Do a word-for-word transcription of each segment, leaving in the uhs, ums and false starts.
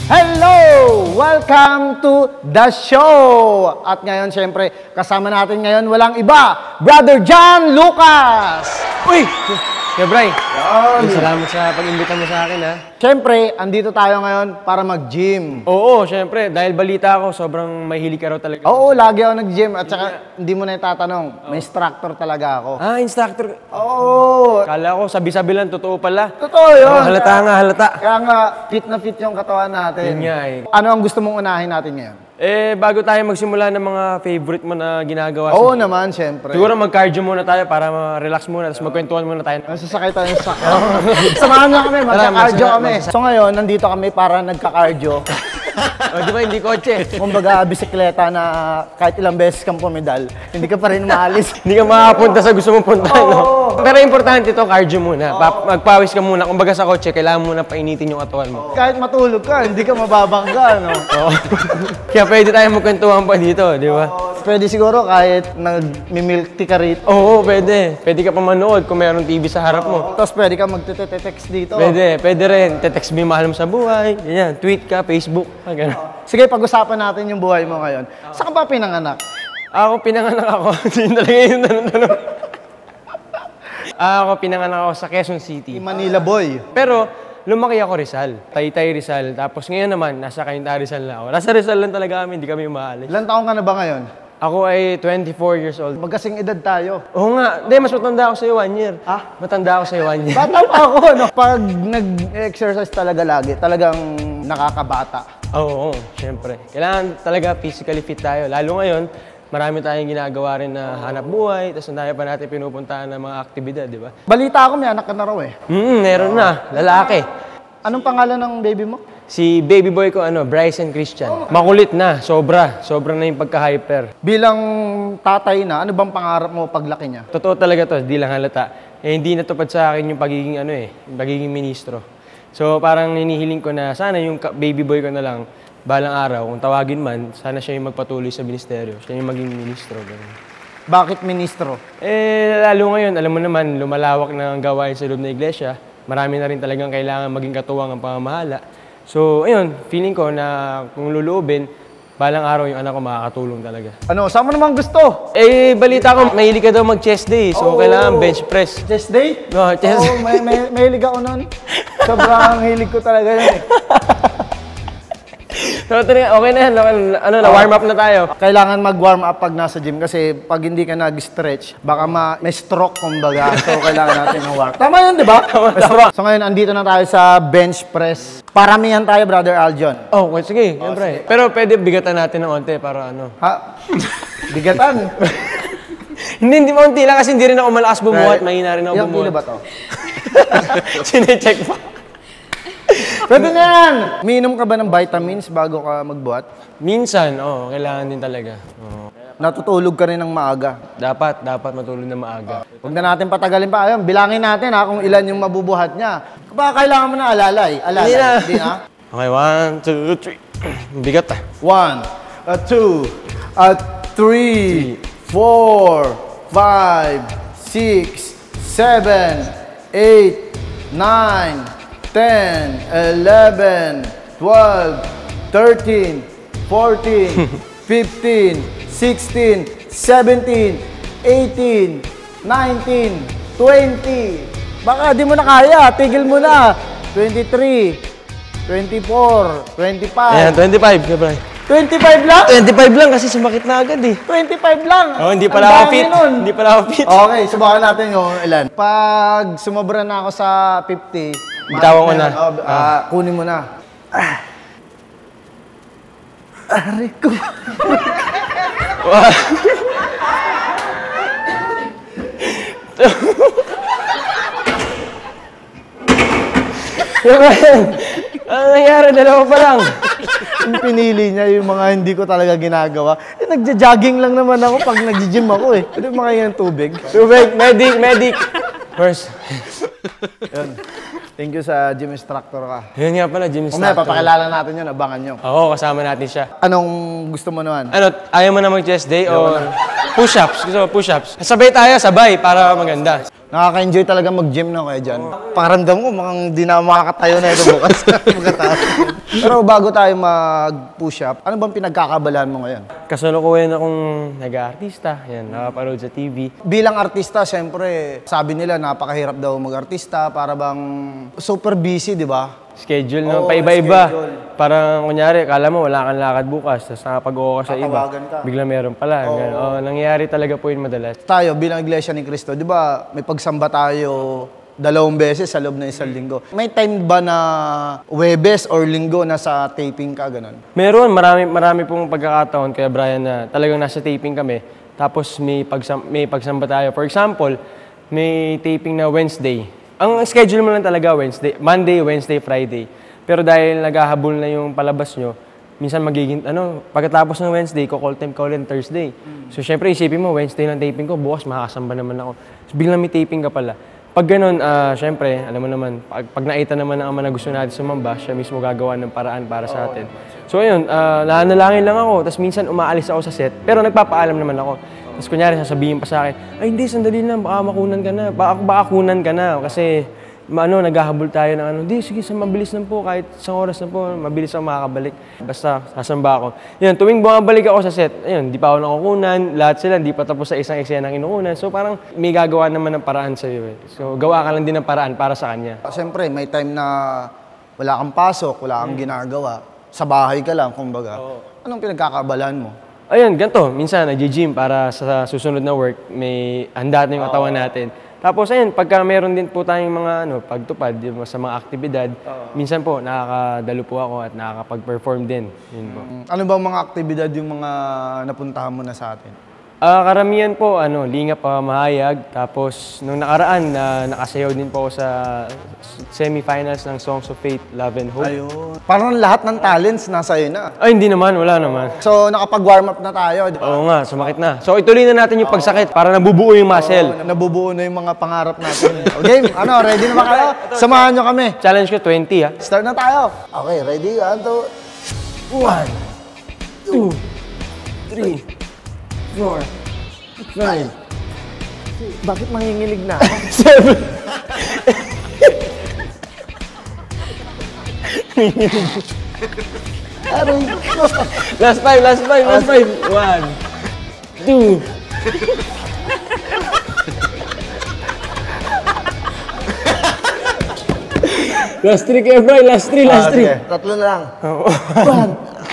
Hello! Welcome to the show! At ngayon, syempre, kasama natin ngayon walang iba, Brother Jon Lucas! Uy! Kaya Bray, salamat sa pag-imbita mo sa akin, ha? Syempre, andito tayo ngayon para mag-gym. Oo, syempre. Dahil balita ako, sobrang mahilig ka raw talaga. Oo, lagi ako nag-gym. At saka, hindi mo na itatanong, may instructor talaga ako. Ah, instructor. Oo! Kala ko, sabi-sabi lang, totoo pala. Totoo yun! Oh, halata nga, halata. Kaya nga, fit na fit yung katawan natin. Yun nga eh. Ano ang gusto mong unahin natin ngayon? Eh, bago tayo magsimula ng mga favorite mo na ginagawa. Oo naman, syempre. Siguro mag-cardio muna tayo para ma-relax muna, tapos magkwentuhan muna tayo. Sasakay tayo sa sakyan. Samahan na kami, magka-cardio kami. So ngayon, nandito kami para nagka-cardio. O, di ba, hindi kotse? Kumbaga, bisikleta na kahit ilang beses kang pumidal, hindi ka pa rin maalis. Hindi ka makapunta sa gusto mong punta, Oo. no? Pero importante ito, cardio muna. Pa magpawis ka muna. Kumbaga sa kotse, kailangan muna painitin yung katawan mo. Kahit matulog ka, hindi ka mababangga, no? Oo. Kaya pwede tayo magkwentuhan pa dito, di ba? Pwede siguro kahit nag-milk tea ka rito. Oo, pwede. Pwede ka pa manood kung mayroong T V sa harap mo. Tapos pwede ka magte-text dito. Pwede, pwede rin. Te-text mo yung mahal mo sa buhay. Ganyan, tweet ka, Facebook. Ganyan. Sige, pag-usapan natin yung buhay mo ngayon. Saan ka ba pinanganak? Ako, pinanganak ako. Hindi talaga yung tanong-tanong. Ako, pinanganak ako sa Quezon City. Manila boy. Pero, lumaki ako Rizal. Taytay Rizal. Tapos ngayon naman, nasa Cainta Rizal na ako. Nasa Rizal lang talaga kami, hindi kami umaalis. Ilan taong ka na ba ngayon? Ako ay twenty-four years old. Magkasing edad tayo. Oo nga. Hindi, mas matanda ako sa'yo one year. Ah? Matanda ako sa'yo one year. Bata pa ako, no? Pag nag-exercise talaga lagi, talagang nakakabata. Oo, oo, syempre. Kailangan talaga physically fit tayo. Lalo ngayon, marami tayong ginagawa rin na hanap buhay, tapos ang dami pa natin pinupuntahan ng mga aktibidad, di ba? Balita ako, may anak ka na raw eh. Hmm, meron na. Lalaki. Anong pangalan ng baby mo? Si baby boy ko, ano, BRYAN Christian. Makulit na, sobra. Sobra na yung pagka-hyper. Bilang tatay na, ano bang pangarap mo paglaki niya? Totoo talaga to, di lang halata. Eh, hindi natupad sa akin yung pagiging, ano eh, yung pagiging ministro. So, parang hinihiling ko na sana yung baby boy ko na lang, balang araw, kung tawagin man, sana siya yung magpatuloy sa ministeryo. Siya yung maging ministro. Ganun. Bakit ministro? Eh, lalo ngayon, alam mo naman, lumalawak na ang gawain sa loob ng iglesia. Marami na rin talagang kailangan maging katuwang ang pamamahala. So, ayun, feeling ko na kung luluubin, balang araw yung anak ko makakatulong talaga. Ano, saan mo naman gusto? Eh, balita ko, mahilig ka daw mag-chest day. So, oh, kailangan bench press. Chest day? No, chest Oo, may, may, mahilig ako nun. Sobrang hilig ko talaga yun eh. So, okay na yan. Ano na, warm up na tayo. Kailangan mag-warm up pag nasa gym kasi pag hindi ka nag-stretch, baka ma may stroke kumbaga. So, kailangan natin ng warm up. Tama yun, di ba? Tama, tama. So, ngayon, andito na tayo sa bench press. Paramihan tayo, Brother Aljon. Oh, okay, sige. Oh, sige. Pero pwede bigatan natin ng onte para ano. Ha? Bigatan? Hindi, hindi maunti lang kasi hindi rin ako malakas bumuhat. Right. Mahina rin ako Ilang bumuhat. kilo ba to? Sine-check pa. Pwede na yan! Miinom ka ba ng vitamins bago ka magbuhat? Minsan, oo. Oh, kailangan din talaga. Oh. Natutulog ka rin ng maaga? Dapat, dapat matulog na maaga. Huwag na natin patagalin pa. Ayun, bilangin natin ha kung ilan yung mabubuhat niya. Baka kailangan mo na alalay. Alalay. Hindi na. Hindi na? Okay, one, two, three. Bigat ah. One, uh, two, uh, three, four, five, six, seven, eight, nine, ten, eleven, twelve, thirteen, fourteen, fifteen, sixteen, seventeen, eighteen, nineteen, twenty. Baka di mo na kaya, tigil mo na. twenty-three, twenty-four, twenty-five. Ayan, twenty-five. Kabray. twenty-five lang? twenty-five lang kasi sumakit na agad eh. twenty-five lang? Oh, hindi pala ako fit. Hindi pala ako fit. Okay, subukan natin yung ilan. Pag sumobra na ako sa fifty, bitawan ko na. Oh, uh, ah. Kunin mo na. Ah. Aray ko. Ano nangyari? Dalawa pa lang. Yung pinili niya yung mga hindi ko talaga ginagawa. Eh, nagja-jogging lang naman ako pag nag-gym ako eh. Pwede makaya ng tubig. Tubig, medic, medic. First. Yun. Thank you sa gym instructor ka. Yun nga pala, gym instructor. Umaya, papakilala natin yun, abangan nyo. Oo, kasama natin siya. Anong gusto mo naman? Ano, ayaw mo na mag-chest day o push-ups? Gusto mo push-ups? Sabay tayo, sabay, para maganda. Nakaka-enjoy talaga mag-gym na kaya dyan. Oh. Pakiramdam ko, mukhang di na makakatayo na ito bukas. Pero bago tayo mag-push up, ano bang pinagkakabalaan mo ngayon? Kasalukuyan akong nag-aartista, yan, nakapanood sa T V. Bilang artista, syempre, sabi nila napakahirap daw mag-artista, para bang super busy, di ba? Schedule, no? Oh, paiba-iba. Parang, kunyari, kala mo wala kang lakad bukas, tapos nakapag-uwa ka sa iba. Ka. Bigla meron pala. Oh. Oh, nangyayari talaga po yun madalas. Tayo, bilang Iglesia ni Cristo, di ba, may pagsamba tayo dalawang beses sa loob ng isang linggo. May time ba na Webes or Linggo na sa taping ka, ganun? Meron. Marami, marami pong pagkakataon, kaya Brian, na talagang nasa taping kami. Tapos may, pagsam may pagsamba tayo. For example, may taping na Wednesday. Ang schedule mo lang talaga Wednesday, Monday, Wednesday, Friday. Pero dahil naghahabol na yung palabas nyo, minsan magiging, ano, pagkatapos ng Wednesday, ko-call time call in Thursday. So, syempre, isipin mo, Wednesday ng taping ko, bukas makakasamba naman ako. So, biglang may taping ka pala. Pag ganun, uh, syempre, alam mo naman, pag, pag naita naman ng ama na gusto natin sumamba, siya mismo gagawa ng paraan para sa atin. So, ayun, uh, nanalangin lang ako, tapos minsan umaalis ako sa set, pero nagpapaalam naman ako. Tapos kunyari, sasabihin pa sa akin, ay hindi, sandali lang, baka makunan ka na, baka, baka kunan ka na, kasi ano, naghahabol tayo ng ano, hindi, sige, mabilis lang po, kahit isang oras na po, mabilis ako makakabalik. Basta, sasamba ako. Yun, tuwing bumabalik ako sa set, ayun, di pa ako nakukunan, lahat sila, di pa tapos sa isang eksena ng inuunan. So parang may gagawa naman ng paraan sa'yo. Eh. So gawa ka lang din ng paraan para sa kanya. Siyempre, may time na wala kang pasok, wala kang hmm. ginagawa, sa bahay ka lang, kumbaga. Oo. Anong pinagkakabalan mo? Ayun, ganito. Minsan, nag-gym para sa susunod na work, may handa na yung katawan natin. Tapos, ayun, pagka meron din po tayong mga ano, pagtupad sa mga aktibidad, minsan po, nakakadalo po ako at nakakapag-perform din. Yun po. Ano ba mga aktibidad yung mga napuntahan mo na sa atin? Uh, karamihan po, ano, lingap pa, mahayag. Tapos, nung nakaraan, na uh, nakasayaw din po ako sa semifinals ng Songs of Faith, Love and Hope. Ayun. Parang lahat ng talents nasa iyo na. Ay, hindi naman. Wala naman. So, nakapag-warm up na tayo. Oo nga, sumakit na. So, ituloy na natin yung pagsakit para nabubuo yung muscle. Oo, nabubuo na yung mga pangarap natin. Okay, ano, ready na ba kayo? Samahan nyo kami. Challenge ko, twenty, ha? Start na tayo. Okay, ready? One, two, one, two, three, four, five. Bakit mangingilig na ako? Seven. Last five, last five, last five. One, two. Last three, kaya bro. Last three, last three. Tatlo na lang. One.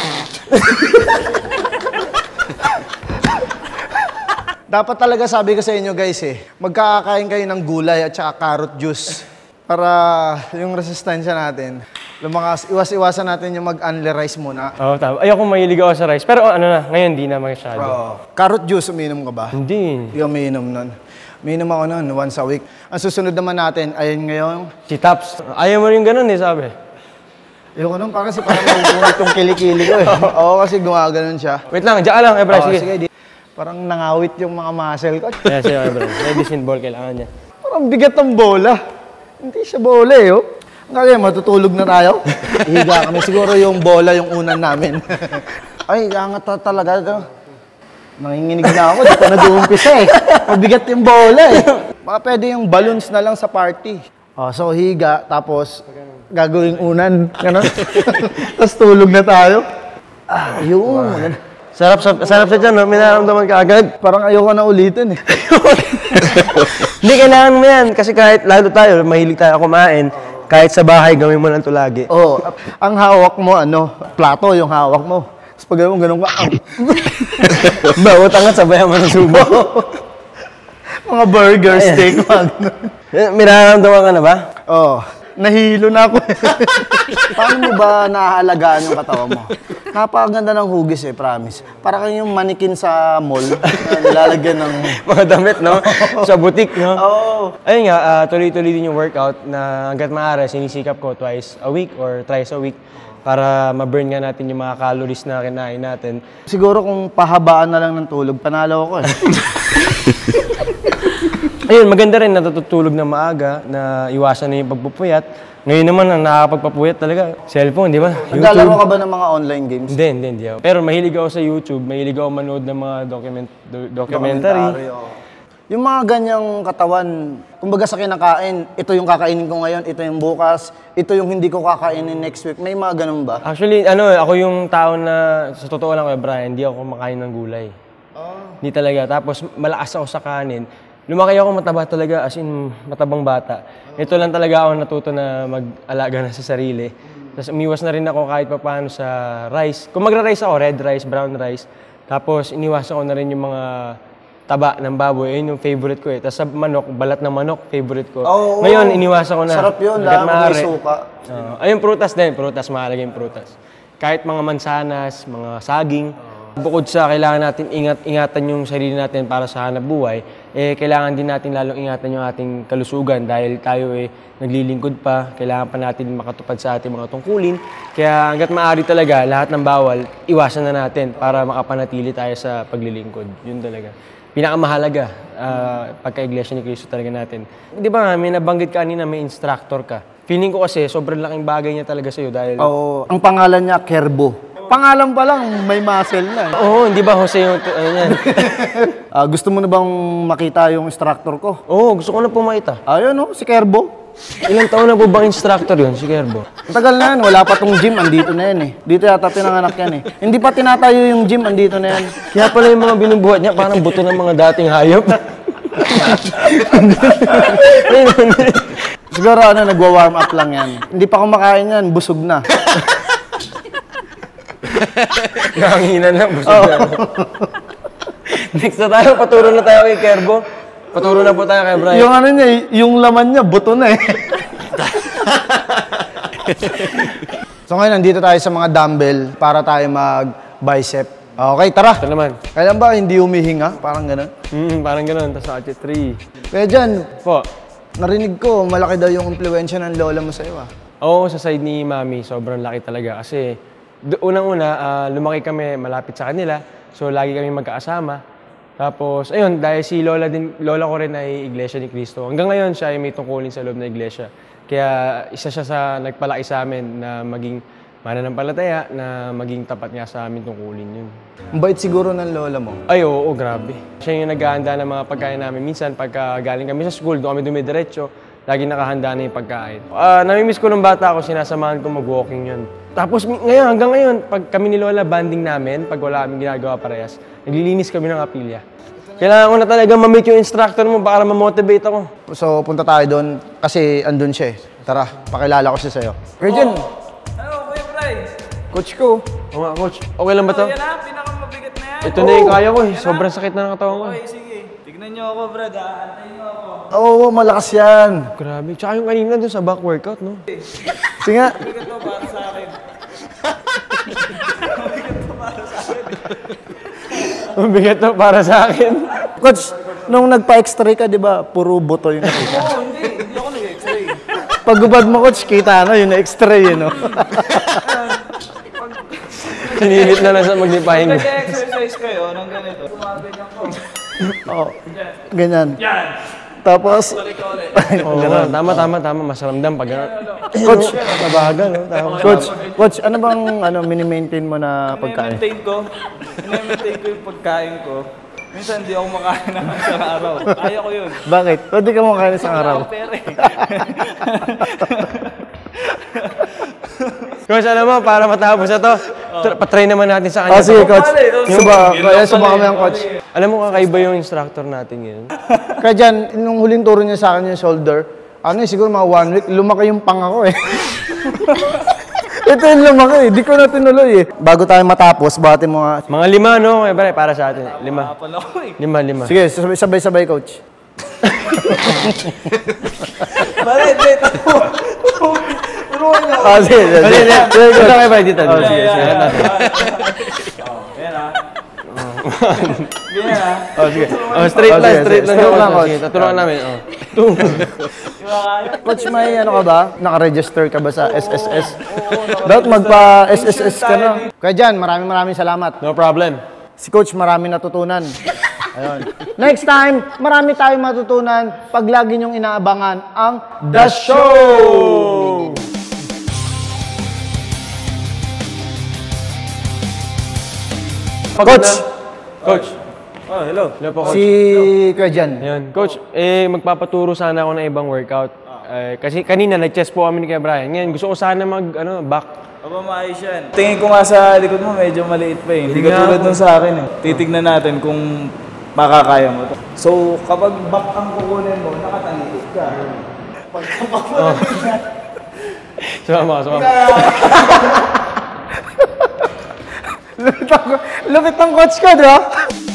Dapat talaga sabi ko sa inyo guys eh, magkakakain kayo ng gulay at saka carrot juice para yung resistensya natin. Lumakas, iwas-iwasan natin yung mag-unli rice muna. Oo, oh, tama. Ayoko mahilig ako sa rice. Pero oh, ano na, ngayon di na masyado. Oh. Carrot juice, uminom ka ba? Hindi. Hindi ako uminom nun. Uminom ako nun, once a week. Ang susunod naman natin, ayun ngayon. Chitaps. Ayaw mo rin ganun eh, sabi. Ayoko nun, parang kasi parang mabubuhat yung kilikili ko eh. Oo, kasi gumaganon siya. Wait lang, diyan ka lang, Ebra, sige. Sige, di. Parang nangawit yung mga muscle ko. Yes, sige, Ebra. Medicine ball kailangan niya. Parang bigat ng bola. Hindi siya bola eh, oh. Ngayon, matutulog na tayo. Higa kami. Siguro yung bola yung unan namin. Ay, angat talaga ito. Nanginginig na ako. Di pa nag-uumpisa eh. Mabigat yung bola eh. Baka pwede yung balloons na lang sa party. Oh, so, higa. Tapos, gagawing unan. Ganon. Tapos tulog na tayo. Ah, yun. Wow. Sarap sa, sarap sa dyan, no? May nararamdaman ka agad. Parang ayoko na ulitin eh. Hindi, kailangan mo yan. Kasi kahit lalo tayo, mahilig tayo kumain. Kahit sa bahay, gawin mo lang ito lagi. Oo. Oh, ang hawak mo, ano, plato yung hawak mo. Tapos pag gawin mo, ganun ka. Bawat angat, sabayan mo ng subo. Mga burger, steak, magno. May nararamdaman ka na ba? Oo. Oh, nahilo na ako. Paano mo ba naahalagaan yung katawan mo? Napakaganda ng hugis eh, promise. Para kayong manikin sa mall na nilalagyan ng mga damit, no? Sa butik, no? Oo. Oh. Ayun nga, uh, tuloy-tuloy din yung workout na hanggat maaari, sinisikap ko twice a week or thrice a week para ma-burn nga natin yung mga calories na kinain natin. Siguro kung pahabaan na lang ng tulog, panalo ako eh. Ayun, maganda rin natutulog na maaga, na iwasan na yung pagpupuyat. Ngayon naman, ang nakakapagpapuyat talaga, cellphone, di ba? Naglalaro ka ba ng mga online games? Hindi, hindi, hindi ako. Pero mahilig ako sa YouTube, mahilig ako manood ng mga document, do, documentary. documentary oh. Yung mga ganyang katawan, kumbaga sa kinakain, ito yung kakainin ko ngayon, ito yung bukas, ito yung hindi ko kakainin next week. May mga ganun ba? Actually, ano, ako yung tao na, sa totoo lang, Kuya Brian, hindi ako kumakain ng gulay. Oh. Hindi talaga. Tapos, malakas ako sa kanin. Lumaki ako mataba talaga, as in, matabang bata. Ito lang talaga ako natuto na mag-alaga na sa sarili. Tapos, umiwas na rin ako kahit papaano sa rice. Kung magra-rice ako, red rice, brown rice. Tapos, iniwasan ko na rin yung mga taba ng baboy, ayun yung favorite ko eh. Tapos sa manok, balat ng manok, favorite ko. Oh, ngayon, iniwasan ko na. Sarap yun, lang, may suka. Uh, ayun, prutas din. Prutas, mahalaga yung prutas. Kahit mga mansanas, mga saging. Oh. Bukod sa kailangan natin ingat-ingatan yung sarili natin para sa hanap buhay, eh, kailangan din natin lalong ingatan yung ating kalusugan dahil tayo eh, naglilingkod pa. Kailangan pa natin makatupad sa ating mga tungkulin. Kaya hanggat maaari talaga, lahat ng bawal, iwasan na natin para makapanatili tayo sa paglilingkod. Yun talaga. Pinakamahalaga uh, pagka-Iglesia ni Cristo talaga natin. Di ba nga, may nabanggit ka kanina, may instructor ka. Feeling ko kasi, sobrang laking bagay niya talaga sa'yo dahil... Oo, ang pangalan niya, Kerbo. Pangalan pa lang, may muscle na. Oo, hindi ba Jose yung... Ano yan? uh, gusto mo na bang makita yung instructor ko? Oo, gusto ko na po makita. Ayun o, si Kerbo. Ilang taon na po bang instructor yun, si Kerbo? Tagal na yan, wala pa tong gym, andito na yan eh. Dito yata pinanganak yan eh. Hindi pa tinatayo yung gym, andito na yan. Kaya pala yung mga binubuhat niya, parang buto ng mga dating hayop. Siguro ano, nagwa-warm up lang yan. Hindi pa kumakain yan, busog na. Nanginan na, busog na. Next na tayo, paturo na tayo kay Kerbo. Paturo na po tayo kay Brian. Yung ano niya, yung laman niya, buto na eh. So ngayon, nandito tayo sa mga dumbbell para tayo mag-bicep. Okay, tara. Ito naman. Kailan ba hindi humihinga? Parang gano'n? Mm, parang gano'n. Tapos sa three. Kaya dyan, po, narinig ko, malaki daw yung impluensya ng lola mo sa'yo ah. Oo, sa side ni Mami, sobrang laki talaga. Kasi unang-una, uh, lumaki kami malapit sa kanila. So lagi kami magkaasama. Tapos, ayun, dahil si Lola din, Lola ko rin ay Iglesia ni Cristo. Hanggang ngayon, siya ay may tungkulin sa loob ng Iglesia. Kaya isa siya sa nagpalaki sa amin na maging mananampalataya, na maging tapat nga sa amin tungkulin yun. Ang bait siguro ng lola mo. Ay, oo, oo, grabe. Siya yung naghahanda ng mga pagkain namin. Minsan, pagka galing kami sa school, doon kami dumidiretso, lagi nakahanda na yung pagkain. Uh, namimiss ko nung bata ako, sinasamahan ko mag-walking yun. Tapos ngayon, hanggang ngayon, pag kami ni Lola, banding namin, pag wala kami ginagawa parehas, naglilinis kami ng kapilya. Kailangan ko na talaga ma-meet yung instructor mo para ma-motivate ako. So, punta tayo doon kasi andun siya eh. Tara, pakilala ko siya sa'yo. Kaya dyan. Ano, Kuya Bray? Coach ko. Oo nga, coach. Okay lang ba to? Oh, yan na, pinakamabigat na yan. Ito na yung kaya ko eh. Sobrang sakit na ng katawan ko. Okay, sige. Tignan niyo ako, Brad. Aantayin niyo ako. Oo, malakas yan. Grabe. Tsaka yung kanina dun sa back workout, no? Sige nga. Mabigat to para sa akin. Mabigat to para sa akin. Mabigat to para sa akin. Coach, nung nagpa-x-ray ka, di ba, puro buto yung nakita? Oo, hindi. Hindi ako nag-x-ray. Pagubad mo, coach, kita na yung x-ray, yun, no? Sinilit na lang sa magnipahin. Nag-exercise kayo ng ganito. Tumaganyan ko. Oo. Ganyan. Yan. Tapos, Oo, tama, tama, tama. Masaramdam pag gano'n. coach, Nabagal, no? Tama. coach, coach, ano bang ano, mini-maintain mo na pagkain? Ine-maintain ko. Ine-maintain ko yung pagkain ko. Minsan hindi ako makain ng isang araw. Kaya ko yun. Bakit? Pwede ka makain isang araw. Wala akong pera eh. Coach, alam mo, para matapos na to, patry naman natin sa kanya. Oh, sige, coach. Yung- Suba, kaya suba kami ang coach. Alam mo, kakaiba yung instructor natin ngayon. Kaya dyan, nung huling turo niya sa akin yung shoulder, ano eh, siguro mga one week, lumaki yung pang ako eh. Ito yung lumaki eh, di ko na tinuloy eh. Bago tayo matapos, bati mo nga. Mga lima, no? Kaya pare, para sa atin. Lima. Kapal ako eh. Lima, lima. Sige, sabay-sabay coach. Pare, hindi. Turuan niyo ako. Ah, sige, sige. Sige, sige. Sige, Ito coach. kayo ba dito? Oh, sige, Yan, sige. yan, yan. Oh, yan ah. Yan ah. Oh, sige. Oh, straight Oh, lang, sige, straight sige. lang. Straight Sige, lang, coach. Sige, tutulungan namin. Oh. Tung. Coach, may ano ka ba? Naka-register ka ba sa S S S? Dapat magpa-S S S ka na. Kaya dyan, maraming maraming salamat. No problem. Si Coach marami natutunan. Ayun. Next time, marami tayong matutunan pag lagi niyong inaabangan ang The Show! Coach! Coach. Oh, hello. Hello po, coach. Si Kuya Jan. Ayun. Coach, eh, magpapaturo sana ako ng ibang workout. Eh, kasi kanina, nag-chest po kami ni Kuya Brian. Ngayon, gusto ko sana mag, ano, back. Aba, maayos yan. Tingin ko nga sa likod mo, medyo maliit pa eh. Hindi Hindi ka tulad nga. nun sa akin eh. Titignan natin kung makakaya mo to. So, kapag back ang kukunin mo, nakatalikod ka. Pag kapak mo Oh. Sumama ka, sumama. Lupit ang, lupit ang coach ko, di ba?